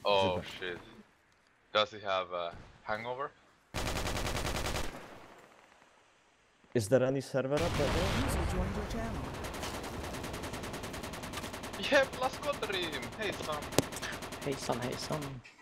Oh shit. Does he have a hangover? Is there any server up there? User joined your channel. Yeah, plus Dream! Hey Sam! Hejsan hejsan.